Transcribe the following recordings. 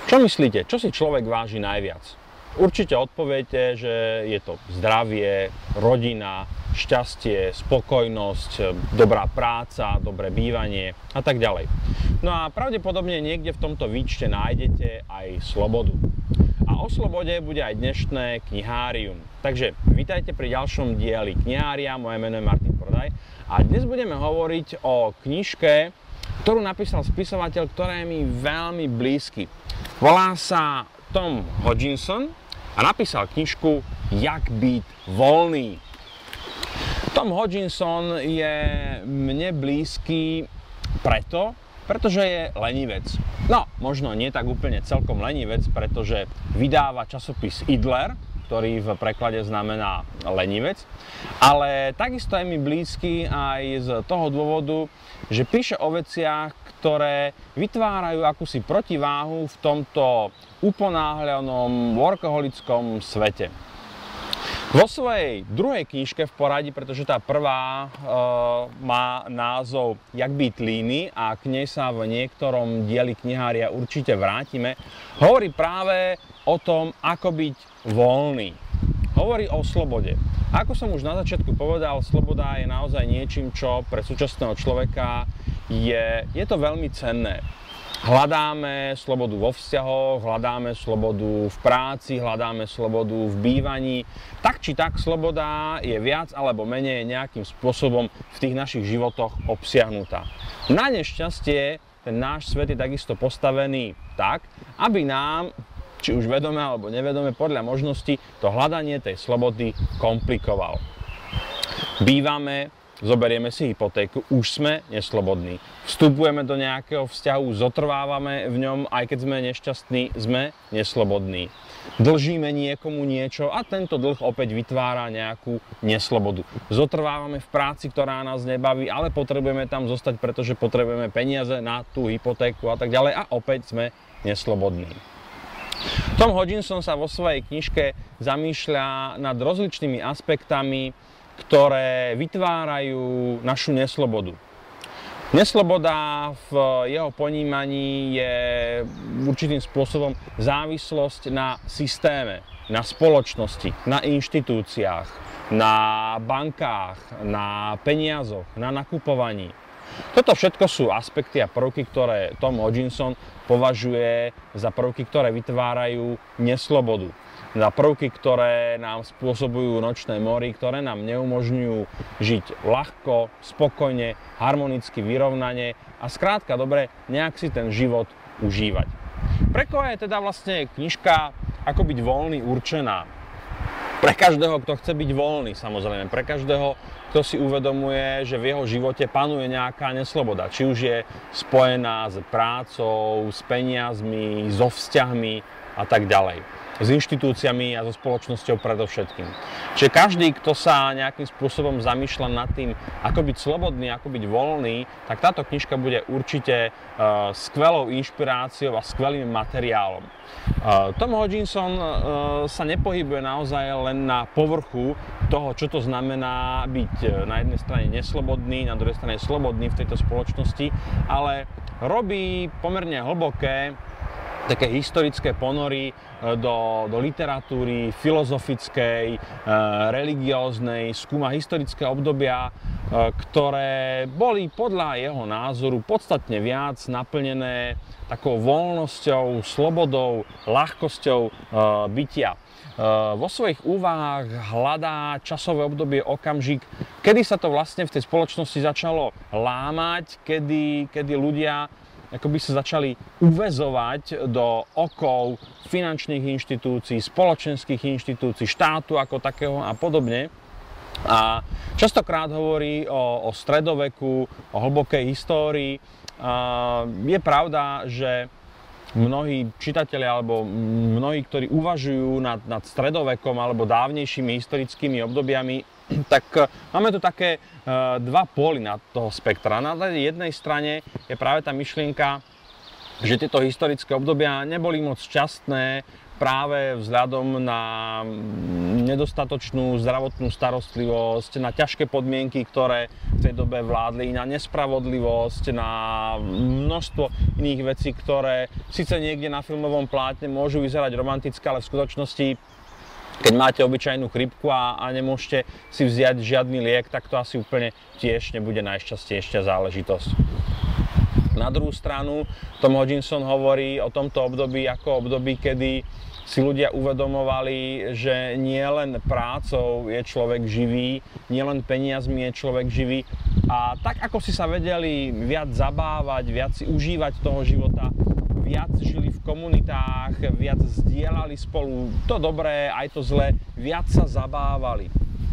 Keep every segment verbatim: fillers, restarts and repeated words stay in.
Čo myslíte, čo si človek váži najviac? Určite odpoviete, že je to zdravie, rodina, šťastie, spokojnosť, dobrá práca, dobré bývanie a tak ďalej. No a pravdepodobne niekde v tomto výčte nájdete aj slobodu. A o slobode bude aj dnešné knihárium. Takže vítajte pri ďalšom dieli Knihária, moje meno je Martin Prodaj a dnes budeme hovoriť o knižke, ktorú napísal spisovateľ, ktorý je mi veľmi blízky. Volá sa Tom Hodginson a napísal knižku Jak byť voľný. Tom Hodginson je mne blízky preto, pretože je lenivec. No, možno nie tak úplne celkom lenivec, pretože vydáva časopis Idler, ktorý v preklade znamená lenivec, ale takisto je mi blízky aj z toho dôvodu, že píše o veciach, ktoré vytvárajú akúsi protiváhu v tomto uponáhľanom workoholickom svete. Vo svojej druhej knižke v poradí, pretože tá prvá e, má názov Jak byť líny a k nej sa v niektorom dieli Knihária určite vrátime, hovorí práve o tom, ako byť voľný. Hovorí o slobode. Ako som už na začiatku povedal, sloboda je naozaj niečím, čo pre súčasného človeka je, je to veľmi cenné. Hľadáme slobodu vo vzťahoch, hľadáme slobodu v práci, hľadáme slobodu v bývaní. Tak či tak, sloboda je viac alebo menej nejakým spôsobom v tých našich životoch obsiahnutá. Na nešťastie ten náš svet je takisto postavený tak, aby nám, či už vedome alebo nevedome, podľa možností to hľadanie tej slobody komplikoval. Bývame, zoberieme si hypotéku, už sme neslobodní. Vstupujeme do nejakého vzťahu, zotrvávame v ňom, aj keď sme nešťastní, sme neslobodní. Dlžíme niekomu niečo a tento dlh opäť vytvára nejakú neslobodu. Zotrvávame v práci, ktorá nás nebaví, ale potrebujeme tam zostať, pretože potrebujeme peniaze na tú hypotéku a tak ďalej a opäť sme neslobodní. Tom Hodginson sa vo svojej knižke zamýšľa nad rozličnými aspektami, ktoré vytvárajú našu neslobodu. Nesloboda v jeho ponímaní je určitým spôsobom závislosť na systéme, na spoločnosti, na inštitúciách, na bankách, na peniazoch, na nakupovaní. Toto všetko sú aspekty a prvky, ktoré Tom Hodginson považuje za prvky, ktoré vytvárajú neslobodu. Za prvky, ktoré nám spôsobujú nočné mory, ktoré nám neumožňujú žiť ľahko, spokojne, harmonicky, vyrovnane a skrátka dobre nejak si ten život užívať. Pre koho je teda vlastne knižka Ako byť voľný určená? Pre každého, kto chce byť voľný, samozrejme. Pre každého, kto si uvedomuje, že v jeho živote panuje nejaká nesloboda. Či už je spojená s prácou, s peniazmi, so vzťahmi a tak ďalej. S inštitúciami a so spoločnosťou predovšetkým. Čiže každý, kto sa nejakým spôsobom zamýšľa nad tým, ako byť slobodný, ako byť voľný, tak táto knižka bude určite uh, skvelou inšpiráciou a skvelým materiálom. Uh, Tom Hodginson uh, sa nepohybuje naozaj len na povrchu toho, čo to znamená byť na jednej strane neslobodný, na druhej strane slobodný v tejto spoločnosti, ale robí pomerne hlboké také historické ponory do, do literatúry filozofickej, e, religióznej, skúma historické obdobia, e, ktoré boli podľa jeho názoru podstatne viac naplnené takou voľnosťou, slobodou, ľahkosťou e, bytia. E, vo svojich úvahách hľadá časové obdobie, okamžik, kedy sa to vlastne v tej spoločnosti začalo lámať, kedy, kedy ľudia ako by sa začali uväzovať do okov finančných inštitúcií, spoločenských inštitúcií, štátu ako takého a podobne. A častokrát hovorí o, o stredoveku, o hlbokej histórii. A je pravda, že mnohí čitatelia alebo mnohí, ktorí uvažujú nad, nad stredovekom alebo dávnejšími historickými obdobiami, tak máme tu také uh, dva póly na toho spektra. Na jednej strane je práve tá myšlienka, že tieto historické obdobia neboli moc šťastné práve vzhľadom na nedostatočnú zdravotnú starostlivosť, na ťažké podmienky, ktoré v tej dobe vládli, na nespravodlivosť, na množstvo iných vecí, ktoré síce niekde na filmovom plátne môžu vyzerať romantické, ale v skutočnosti, keď máte obyčajnú chrípku a, a nemôžete si vziať žiadny liek, tak to asi úplne tiež nebude najšťastnejšia záležitosť. Na druhú stranu, Tom Hodgkinson hovorí o tomto období ako období, kedy si ľudia uvedomovali, že nie len prácou je človek živý, nie len peniazmi je človek živý. A tak ako si sa vedeli viac zabávať, viac si užívať toho života, viac žili v komunitách, viac zdieľali spolu to dobré, aj to zlé, viac sa zabávali.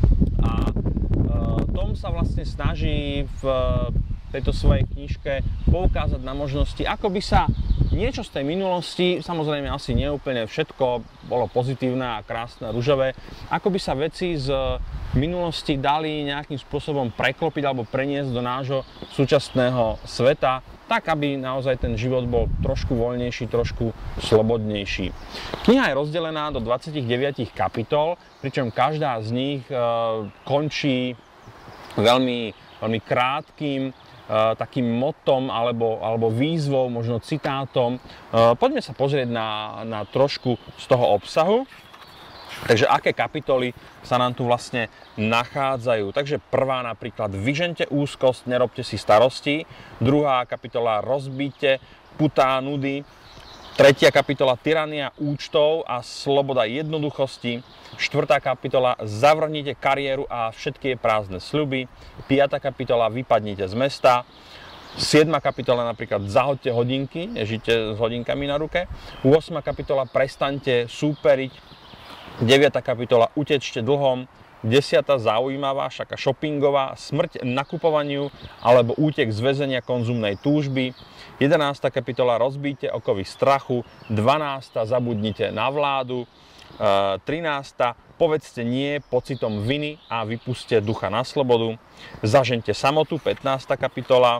A e, Tom sa vlastne snaží v tejto svojej knižke poukázať na možnosti, ako by sa niečo z tej minulosti, samozrejme asi neúplne všetko bolo pozitívne a krásne a ružové, ako by sa veci z minulosti dali nejakým spôsobom preklopiť alebo preniesť do nášho súčasného sveta, tak aby naozaj ten život bol trošku voľnejší, trošku slobodnejší. Kniha je rozdelená do dvadsaťdeväť kapitol, pričom každá z nich e, končí veľmi, veľmi krátkým takým motom alebo, alebo výzvou, možno citátom. Poďme sa pozrieť na, na trošku z toho obsahu. Takže aké kapitoly sa nám tu vlastne nachádzajú. Takže prvá napríklad vyžente úzkosť, nerobte si starosti. Druhá kapitola rozbite putá nudy. Tretia kapitola tyrania účtov a sloboda jednoduchosti. Štvrtá kapitola zavrhnite kariéru a všetky prázdne sľuby. Piatá kapitola vypadnite z mesta. Siedma kapitola napríklad zahoďte hodinky, nežite s hodinkami na ruke. Ôsma kapitola prestaňte súperiť. Deviata kapitola utečte dlhom. Desiata zaujímavá, šaká shoppingová, smrť nakupovaniu alebo útek z väzenia konzumnej túžby. jedenásta kapitola rozbíte okovy strachu. dvanásta zabudnite na vládu. trinásta povedzte nie pocitom viny a vypuste ducha na slobodu. Zažente samotu. pätnásta kapitola.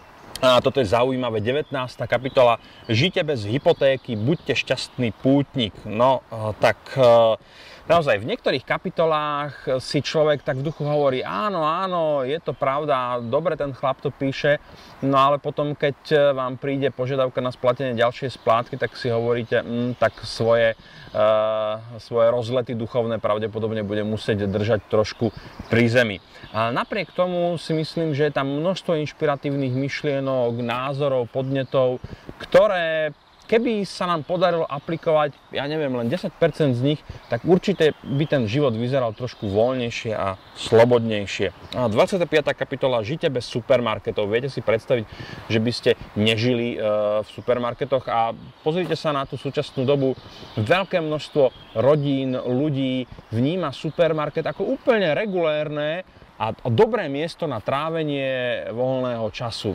A toto je zaujímavé. devätnásta kapitola. Žite bez hypotéky, buďte šťastný pútnik. No, tak naozaj v niektorých kapitolách si človek tak v duchu hovorí, áno, áno, je to pravda, dobre ten chlap to píše, no ale potom, keď vám príde požiadavka na splatenie ďalšej splátky, tak si hovoríte, mm, tak svoje, uh, svoje rozlety duchovné pravdepodobne bude musieť držať trošku pri zemi. A napriek tomu si myslím, že je tam množstvo inšpiratívnych myšlienok, názorov, podnetov, ktoré keby sa nám podarilo aplikovať, ja neviem, len desať percent z nich, tak určite by ten život vyzeral trošku voľnejšie a slobodnejšie. A dvadsiata piata kapitola. Žite bez supermarketov. Viete si predstaviť, že by ste nežili e, v supermarketoch a pozrite sa na tú súčasnú dobu. Veľké množstvo rodín, ľudí vníma supermarket ako úplne regulérne a dobré miesto na trávenie voľného času.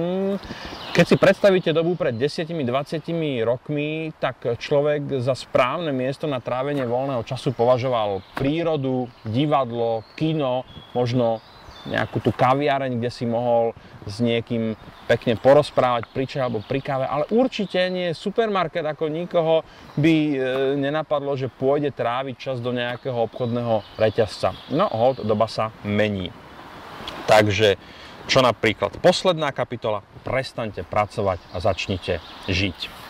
Keď si predstavíte dobu pred desať až dvadsať rokmi, tak človek za správne miesto na trávenie voľného času považoval prírodu, divadlo, kino, možno nejakú tú kaviareň, kde si mohol s niekým pekne porozprávať pri čaji alebo pri káve, ale určite nie supermarket, ako nikoho by e, nenapadlo, že pôjde tráviť čas do nejakého obchodného reťazca. No, hold, doba sa mení. Takže, čo napríklad? Posledná kapitola. Prestaňte pracovať a začnite žiť.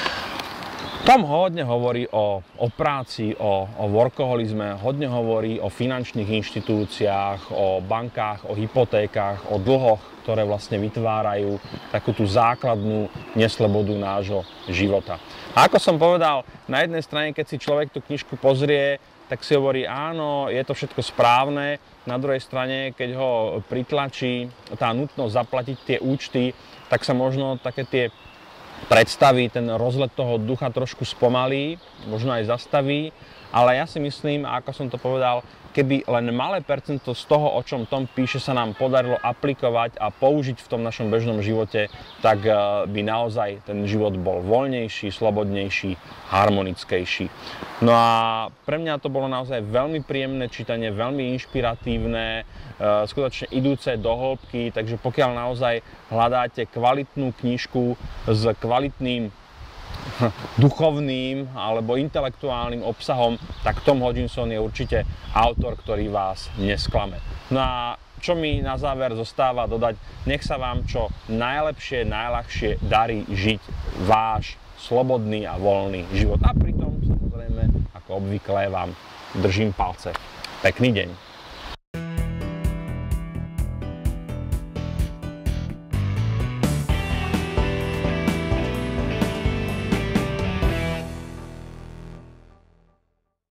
Tom hodne hovorí o, o práci, o, o workoholizme, hodne hovorí o finančných inštitúciách, o bankách, o hypotékach, o dlhoch, ktoré vlastne vytvárajú takú tú základnú neslobodu nášho života. A ako som povedal, na jednej strane, keď si človek tú knižku pozrie, tak si hovorí, áno, je to všetko správne. Na druhej strane, keď ho pritlačí tá nutnosť zaplatiť tie účty, tak sa možno také tie predstaví, ten rozlet toho ducha trošku spomalí, možno aj zastaví, ale ja si myslím, ako som to povedal, keby len malé percento z toho, o čom Tom píše, sa nám podarilo aplikovať a použiť v tom našom bežnom živote, tak by naozaj ten život bol voľnejší, slobodnejší, harmonickejší. No a pre mňa to bolo naozaj veľmi príjemné čítanie, veľmi inšpiratívne, skutočne idúce do hĺbky, takže pokiaľ naozaj hľadáte kvalitnú knižku s kvalitným duchovným alebo intelektuálnym obsahom, tak Tom Hodgkinson je určite autor, ktorý vás nesklame. No a čo mi na záver zostáva dodať, nech sa vám čo najlepšie, najľahšie darí žiť váš slobodný a voľný život. A pritom, samozrejme, ako obvykle, vám držím palce. Pekný deň.